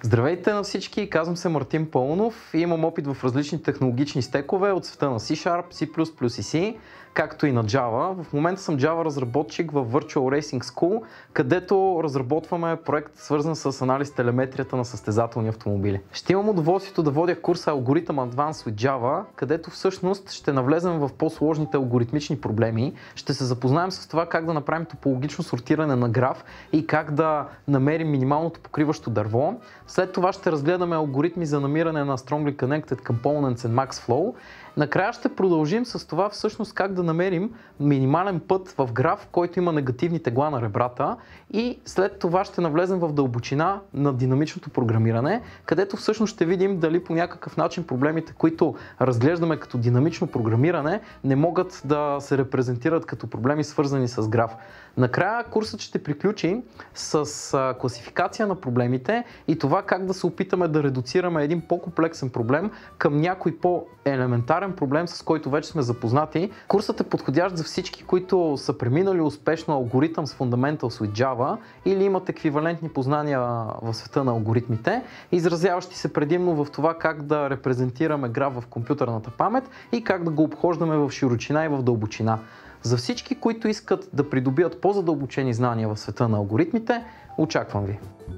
Здравейте на всички, казвам се Мартин Паунов и имам опит в различни технологични стекове от света на C#, C++ и C, както и на Java. В момента съм Java разработчик в Virtual Racing School, където разработваме проект свързан с анализ телеметрията на състезателни автомобили. Ще имам удоволствието да водя курса Algorithm Advanced with Java, където всъщност ще навлезем в по-сложните алгоритмични проблеми. Ще се запознаем с това как да направим топологично сортиране на граф и как да намерим минималното покриващо дърво. След това ще разгледаме алгоритми за намиране на Strongly Connected Components and Max Flow. Накрая ще продължим с това всъщност как да намерим минимален път в граф, който има негативни тегла на ребрата, и след това ще навлезем в дълбочина на динамичното програмиране, където всъщност ще видим дали по някакъв начин проблемите, които разглеждаме като динамично програмиране, не могат да се репрезентират като проблеми свързани с граф. Накрая курсът ще приключи с класификация на проблемите и това как да се опитаме да редуцираме един по-комплексен проблем към някой по-елементарен проблем, с който вече сме запознати. Курсът е подходящ за всички, които са преминали успешно алгоритъм с Fundamentals with Java или имат еквивалентни познания в света на алгоритмите, изразяващи се предимно в това как да репрезентираме граф в компютърната памет и как да го обхождаме в широчина и в дълбочина. За всички, които искат да придобият по-задълбочени знания в света на алгоритмите, очаквам ви!